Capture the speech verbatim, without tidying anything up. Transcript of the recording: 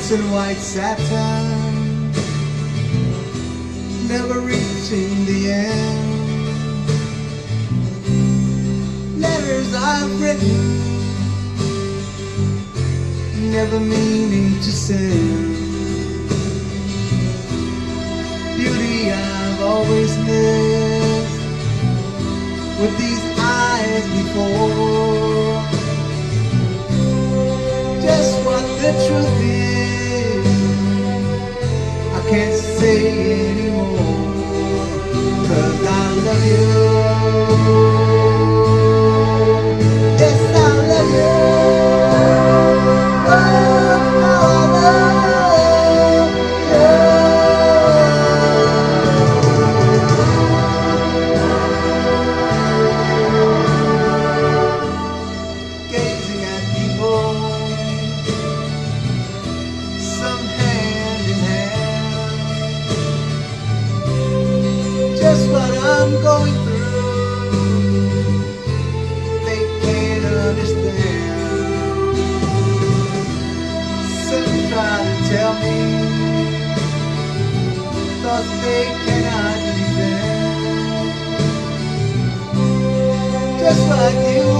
and white satin, never reaching the end. Letters I've written, never meaning to send. Beauty I've always missed with these eyes before. Just what the truth is, I can't say anymore, 'cause I love you. Yes, I love you. Oh, I love you. Gazing at people, some hand in hand, just what I'm going through, they can't understand. Some try to tell me, thought they cannot defend, just what you